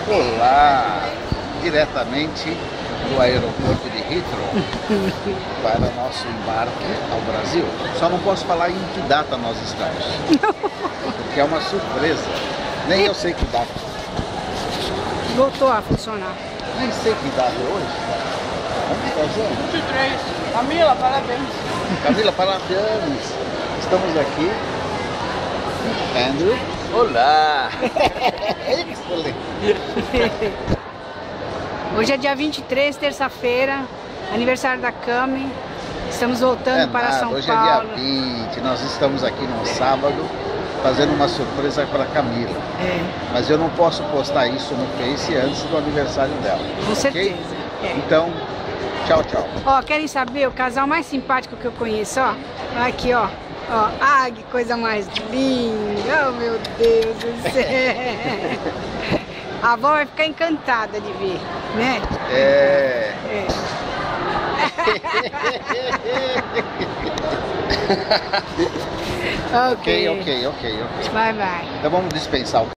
Olá, diretamente do aeroporto de Heathrow para nosso embarque ao Brasil. Só não posso falar em que data nós estamos, porque é uma surpresa. Nem eu sei que data. Voltou a funcionar. Nem sei que data é hoje. Vamos fazer? 23. Camila, parabéns. Camila, parabéns. Estamos aqui. Andrew. Olá. Excelente. Hoje é dia 23, terça-feira, aniversário da Cami. Estamos voltando para São Paulo. Hoje Paulo. É dia 20, nós estamos aqui no sábado fazendo uma surpresa para a Camila. Mas eu não posso postar isso no Face antes do aniversário dela. Com certeza. Então, tchau, tchau. Ó, querem saber o casal mais simpático que eu conheço, ó? Aqui, ó. Ó, ah, que coisa mais linda. Oh, meu Deus do céu. A avó vai ficar encantada de ver, né? Ok. Vai. Então vamos dispensar o